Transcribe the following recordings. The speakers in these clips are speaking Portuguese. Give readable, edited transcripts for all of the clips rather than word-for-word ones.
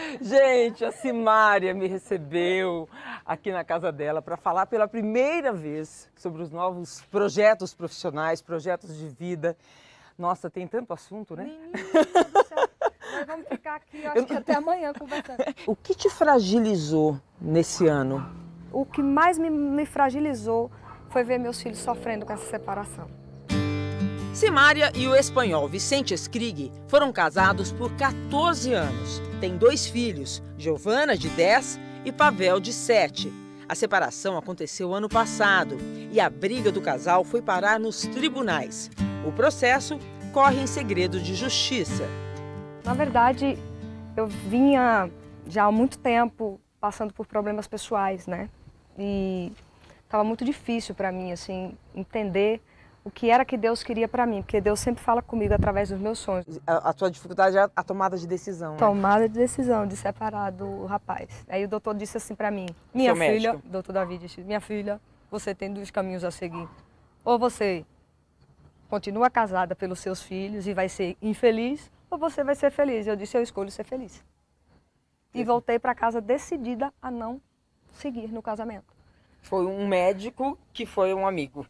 Gente, a Simária me recebeu aqui na casa dela para falar pela primeira vez sobre os novos projetos profissionais, projetos de vida. Nossa, tem tanto assunto, né? Menina do céu, nós vamos ficar aqui, acho que até amanhã conversando. O que te fragilizou nesse ano? O que mais me fragilizou foi ver meus filhos sofrendo com essa separação. Simária e o espanhol Vicente Skrig foram casados por 14 anos. Têm 2 filhos, Giovana, de 10, e Pavel, de 7. A separação aconteceu ano passado e a briga do casal foi parar nos tribunais. O processo corre em segredo de justiça. Na verdade, eu vinha já há muito tempo passando por problemas pessoais, né? E estava muito difícil para mim, assim, entender o que era que Deus queria para mim, porque Deus sempre fala comigo através dos meus sonhos. A tua dificuldade é a tomada de decisão, né? Tomada de decisão de separar do rapaz. Aí o doutor disse assim para mim, minha filha, o doutor Davi disse, minha filha, você tem 2 caminhos a seguir. Ou você continua casada pelos seus filhos e vai ser infeliz, ou você vai ser feliz. Eu disse, eu escolho ser feliz. E voltei para casa decidida a não seguir no casamento. Foi um médico que foi um amigo.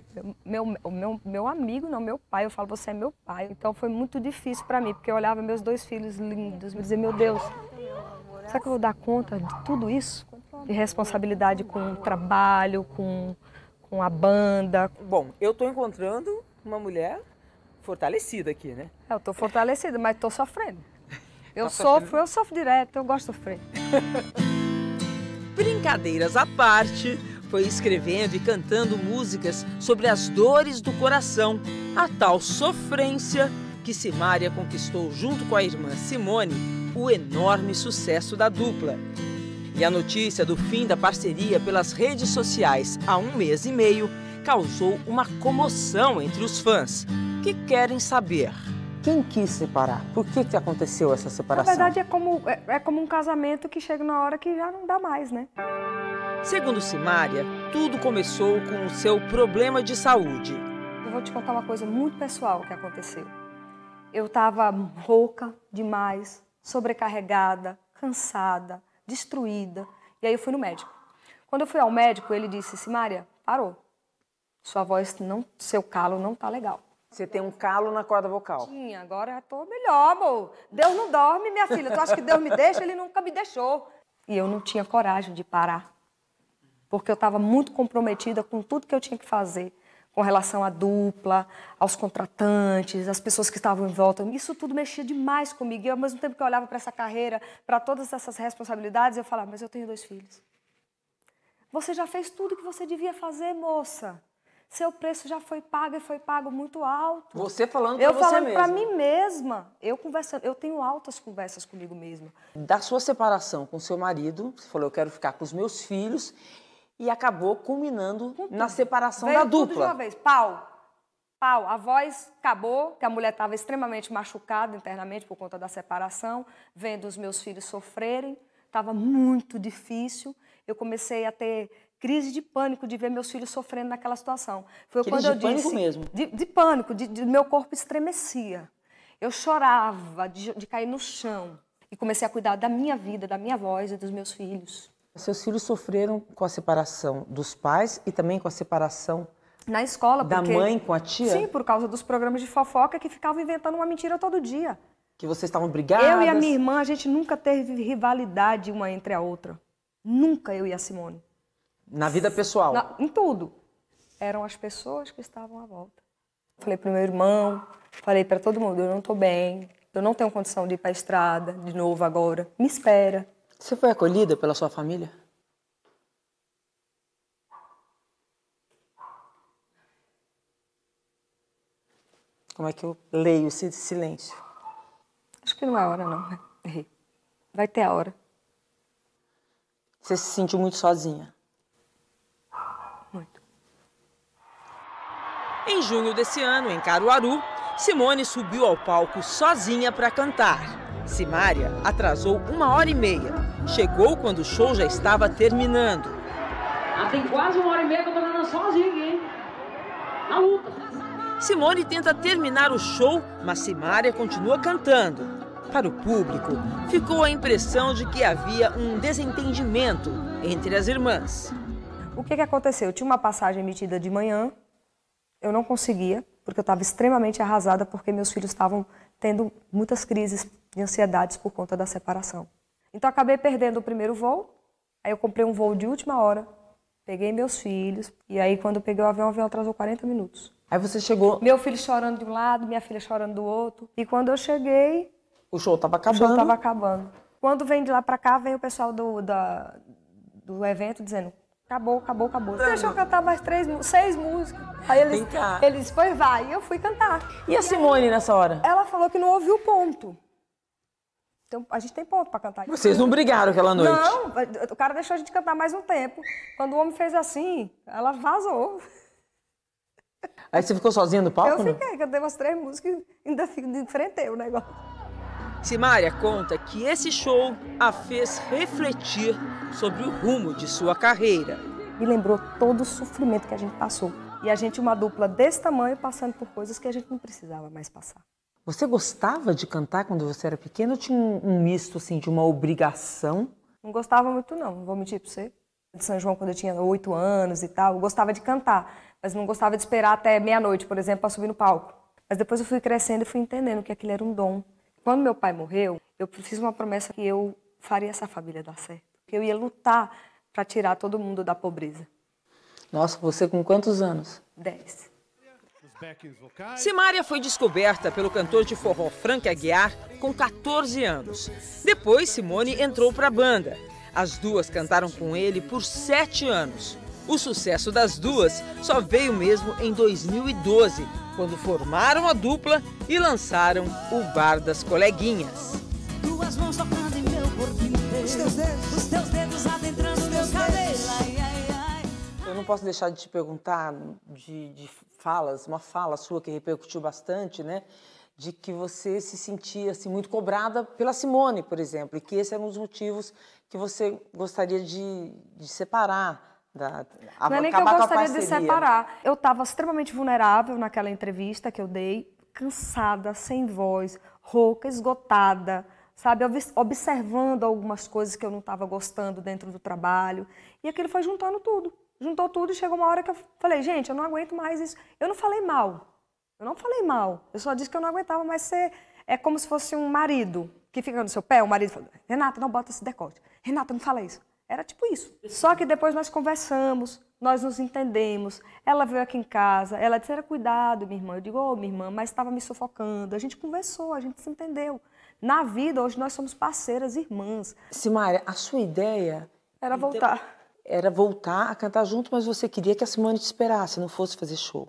Meu amigo, não, meu pai. Eu falo, você é meu pai. Então foi muito difícil para mim, porque eu olhava meus 2 filhos lindos, me dizia, meu Deus, será que eu vou dar conta de tudo isso? De responsabilidade com o trabalho, com a banda. Bom, eu estou encontrando uma mulher fortalecida aqui, né? Eu estou fortalecida, mas estou sofrendo. Eu sofro direto, eu gosto de sofrer. Brincadeiras à parte, foi escrevendo e cantando músicas sobre as dores do coração, a tal sofrência que Simária conquistou junto com a irmã Simone o enorme sucesso da dupla. E a notícia do fim da parceria pelas redes sociais há 1 mês e meio causou uma comoção entre os fãs, que querem saber. Quem quis separar? Por que aconteceu essa separação? Na verdade, é como um casamento que chega na hora que já não dá mais, né? Segundo Simária, tudo começou com o seu problema de saúde. Eu vou te contar uma coisa muito pessoal que aconteceu. Eu estava rouca demais, sobrecarregada, cansada, destruída. E aí eu fui no médico. Quando eu fui ao médico, ele disse, Simária, parou. Sua voz, seu calo não tá legal. Você tem um calo na corda vocal. Tinha, agora já tô melhor, amor. Deus não dorme, minha filha. Tu acha que Deus me deixa? Ele nunca me deixou. E eu não tinha coragem de parar. Porque eu estava muito comprometida com tudo que eu tinha que fazer. Com relação à dupla, aos contratantes, às pessoas que estavam em volta. Isso tudo mexia demais comigo. E ao mesmo tempo que eu olhava para essa carreira, para todas essas responsabilidades, eu falava, mas eu tenho 2 filhos. Você já fez tudo que você devia fazer, moça. Seu preço já foi pago e foi pago muito alto. Você falando para você mesma. Eu falando para mim mesma. Eu tenho altas conversas comigo mesma. Da sua separação com seu marido, você falou, eu quero ficar com os meus filhos, e acabou culminando na separação da dupla. Tudo de uma vez. Pau. A voz acabou, que a mulher estava extremamente machucada internamente por conta da separação, vendo os meus filhos sofrerem. Estava muito difícil. Eu comecei a ter crise de pânico de ver meus filhos sofrendo naquela situação. Foi quando eu disse... Crise de pânico mesmo? De pânico, meu corpo estremecia. Eu chorava de cair no chão. E comecei a cuidar da minha vida, da minha voz e dos meus filhos. Seus filhos sofreram com a separação dos pais e também com a separação na escola, da mãe com a tia? Sim, por causa dos programas de fofoca que ficavam inventando uma mentira todo dia. Que vocês estavam brigadas? Eu e a minha irmã, a gente nunca teve rivalidade uma entre a outra. Nunca, eu e a Simone. Na vida pessoal? Em tudo. Eram as pessoas que estavam à volta. Falei pro meu irmão, falei para todo mundo, eu não tô bem, eu não tenho condição de ir pra estrada de novo agora. Me espera. Você foi acolhida pela sua família? Como é que eu leio esse silêncio? Acho que não é hora, não. Errei. Vai ter a hora. Você se sentiu muito sozinha? Muito. Em junho desse ano, em Caruaru, Simone subiu ao palco sozinha para cantar. Simária atrasou 1h30. Chegou quando o show já estava terminando. Tem quase 1h30 que eu tô andando sozinha aqui, hein? Na luta. Simone tenta terminar o show, mas Simária continua cantando. Para o público, ficou a impressão de que havia um desentendimento entre as irmãs. O que aconteceu? Eu tinha uma passagem emitida de manhã, eu não conseguia, porque eu estava extremamente arrasada, porque meus filhos estavam tendo muitas crises de ansiedades por conta da separação. Então, eu acabei perdendo o primeiro voo, aí eu comprei um voo de última hora, peguei meus filhos, e aí quando eu peguei o avião atrasou 40 minutos. Aí você chegou... Meu filho chorando de um lado, minha filha chorando do outro, e quando eu cheguei... O show estava acabando. O show estava acabando. Quando vem de lá para cá, vem o pessoal do evento dizendo... Acabou. Deixa eu cantar mais 6 músicas. Aí eles pois vai. E eu fui cantar. E a Simone nessa hora? Ela falou que não ouviu o ponto. Então, a gente tem ponto para cantar. Vocês não brigaram aquela noite? Não, o cara deixou a gente cantar mais um tempo. Quando o homem fez assim, ela vazou. Aí você ficou sozinha no palco? Eu fiquei, cantei umas 3 músicas e ainda enfrentei o negócio. Simária conta que esse show a fez refletir sobre o rumo de sua carreira. Me lembrou todo o sofrimento que a gente passou. E a gente, uma dupla desse tamanho, passando por coisas que a gente não precisava mais passar. Você gostava de cantar quando você era pequena ou tinha um misto assim, de uma obrigação? Não gostava muito não vou mentir pra você. De São João, quando eu tinha 8 anos e tal, eu gostava de cantar. Mas não gostava de esperar até meia-noite, por exemplo, para subir no palco. Mas depois eu fui crescendo e fui entendendo que aquilo era um dom. Quando meu pai morreu, eu fiz uma promessa que eu faria essa família dar certo. Que eu ia lutar para tirar todo mundo da pobreza. Nossa, você com quantos anos? 10. Simária foi descoberta pelo cantor de forró Frank Aguiar com 14 anos. Depois, Simone entrou para a banda. As duas cantaram com ele por 7 anos. O sucesso das duas só veio mesmo em 2012, quando formaram a dupla e lançaram o Bar das Coleguinhas. Duas mãos tocando em meu corpo inteiro, os teus dedos adentrando meus cabelos. Eu não posso deixar de te perguntar de falas, uma fala sua que repercutiu bastante, né? De que você se sentia assim, muito cobrada pela Simone, por exemplo, e que esse era um dos motivos que você gostaria de separar. Não é nem que eu gostaria de separar. Eu estava extremamente vulnerável naquela entrevista que eu dei, cansada, sem voz, rouca, esgotada, sabe? Observando algumas coisas que eu não estava gostando dentro do trabalho. E aquilo foi juntando tudo. Juntou tudo e chegou uma hora que eu falei, gente, eu não aguento mais isso. Eu não falei mal. Eu só disse que eu não aguentava mais ser... É como se fosse um marido que fica no seu pé, o marido fala, Renata, não bota esse decote. Renata, não fala isso. Era tipo isso. Só que depois nós conversamos, nós nos entendemos. Ela veio aqui em casa, ela disse, era cuidado, minha irmã. Eu digo, ô, minha irmã, mas estava me sufocando. A gente conversou, a gente se entendeu. Na vida, hoje, nós somos parceiras, irmãs. Simária, a sua ideia... Era voltar. Era voltar a cantar junto, mas você queria que a Simone te esperasse, não fosse fazer show.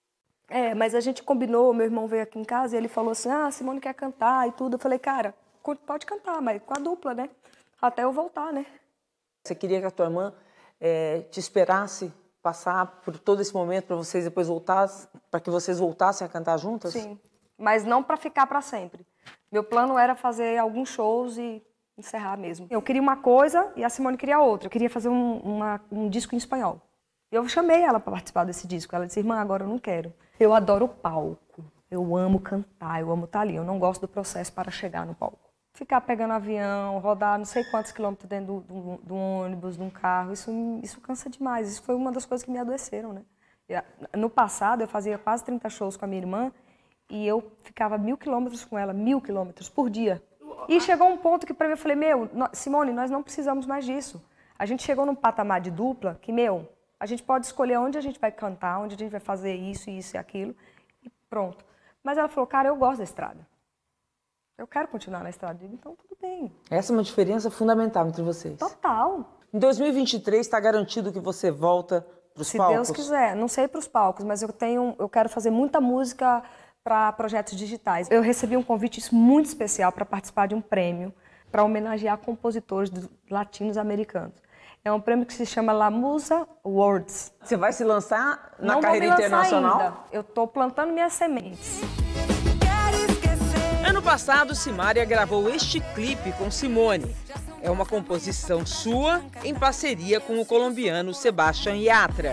É, mas a gente combinou, meu irmão veio aqui em casa e ele falou assim, a Simone quer cantar e tudo. Eu falei, cara, pode cantar, mas com a dupla, né? Até eu voltar, né? Você queria que a tua irmã te esperasse passar por todo esse momento para vocês depois para que vocês voltassem a cantar juntas? Sim, mas não para ficar para sempre. Meu plano era fazer alguns shows e encerrar mesmo. Eu queria uma coisa e a Simone queria outra. Eu queria fazer um disco em espanhol. Eu chamei ela para participar desse disco. Ela disse, irmã, agora eu não quero. Eu adoro o palco. Eu amo cantar, eu amo estar ali. Eu não gosto do processo para chegar no palco. Ficar pegando avião, rodar não sei quantos quilômetros dentro do ônibus, de um carro, isso cansa demais. Isso foi uma das coisas que me adoeceram, né? No passado, eu fazia quase 30 shows com a minha irmã e eu ficava 1000 quilômetros com ela, 1000 quilômetros por dia. E chegou um ponto que para mim eu falei, Simone, nós não precisamos mais disso. A gente chegou num patamar de dupla que, a gente pode escolher onde a gente vai cantar, onde a gente vai fazer isso e aquilo e pronto. Mas ela falou, cara, eu gosto da estrada. Eu quero continuar na estrada. Então, tudo bem. Essa é uma diferença fundamental entre vocês. Total. Em 2023, está garantido que você volta para os palcos? Se Deus quiser. Não sei para os palcos, mas eu quero fazer muita música para projetos digitais. Eu recebi um convite muito especial para participar de um prêmio para homenagear compositores latinos americanos. É um prêmio que se chama La Musa Awards. Você vai se lançar na Não carreira vou me lançar internacional? Ainda. Eu estou plantando minhas sementes. Ano passado, Simária gravou este clipe com Simone. É uma composição sua em parceria com o colombiano Sebastián Yatra.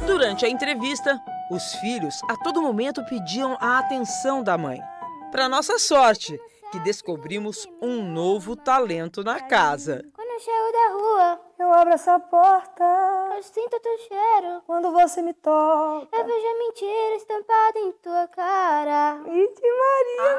Durante a entrevista, os filhos a todo momento pediam a atenção da mãe. Para nossa sorte, que descobrimos um novo talento na casa. Quando eu chego da rua, Eu abro essa porta eu sinto teu cheiro. quando você me toca. Eu vejo a mentira estampada em tua cara. Ixi, Maria,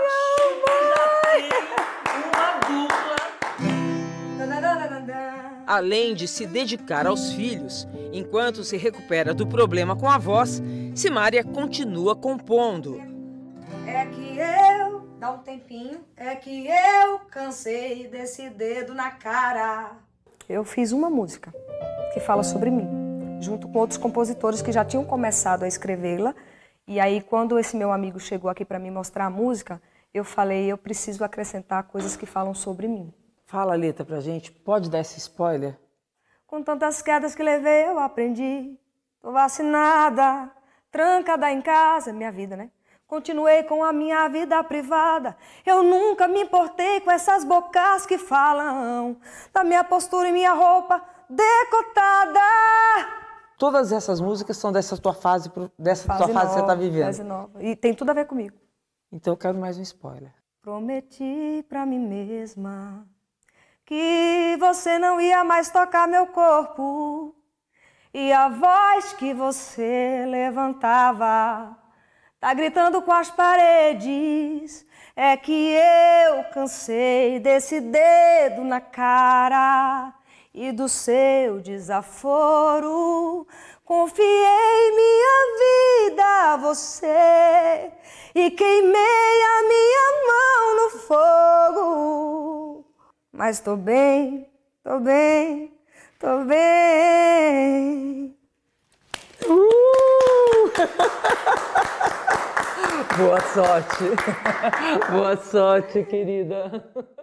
Além de se dedicar aos filhos, enquanto se recupera do problema com a voz, Simária continua compondo. É que eu, dá um tempinho, é que eu cansei desse dedo na cara. Eu fiz uma música que fala sobre mim, junto com outros compositores que já tinham começado a escrevê-la. E aí, quando esse meu amigo chegou aqui para me mostrar a música, eu falei, eu preciso acrescentar coisas que falam sobre mim. Fala a letra pra gente, pode dar esse spoiler? Com tantas quedas que levei, eu aprendi. Tô vacinada, trancada em casa, minha vida, né? Continuei com a minha vida privada. Eu nunca me importei com essas bocas que falam da minha postura e minha roupa decotada. Todas essas músicas são dessa tua fase, tua fase que você tá vivendo. Fase nova. E tem tudo a ver comigo. Então eu quero mais um spoiler. Prometi pra mim mesma que você não ia mais tocar meu corpo. E a voz que você levantava tá gritando com as paredes. É que eu cansei desse dedo na cara e do seu desaforo. Confiei minha vida a você e queimei a minha mão no fogo. Mas tô bem, tô bem, tô bem. Boa sorte. Boa sorte, querida.